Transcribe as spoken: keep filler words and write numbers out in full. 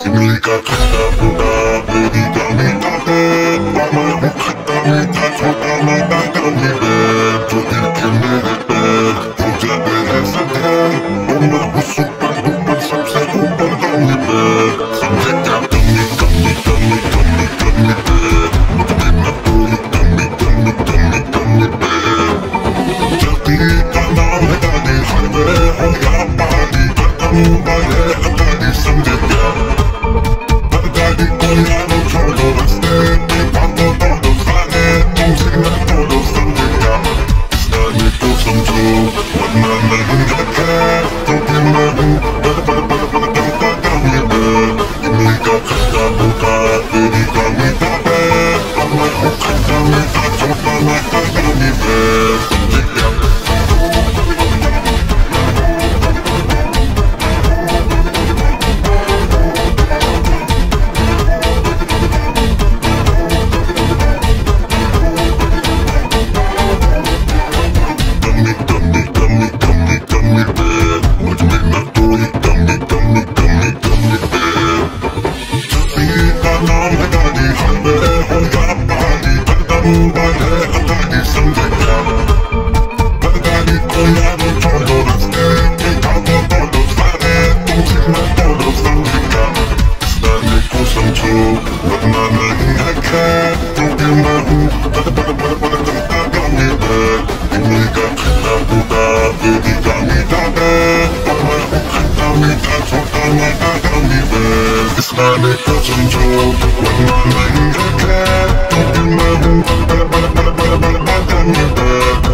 이미가 갔다 보다 보니까 미다대 마음을 못 갔다 미다 좋다만 나던 입에 또 이렇게 내게 도전을 했을 때 엄마 우수반 두번 삼세 두번 던입에 삼색야 던니 던니 던니 던니 던입에 무덤이나 또이 던니 던니 던니 던입에 저기가 나의 다리 하이웨이 호야 바디 갔다 무바에 한다리 삼색야 Cuidado, solo bastante cuando todo sale 동생은 todo 상대야 시간이 또 삼초 만나는 gat해 도끼만은 바다 바다 바다 바다 바다 땅이네 이미가 갔다 보다 이리가 미다배 정말 혹한다 미다 정말 나다 땅이네 상대야 시간이 또 점점 원만한 gat해 도끼만은 바다 바다 바다 바다 바다 바다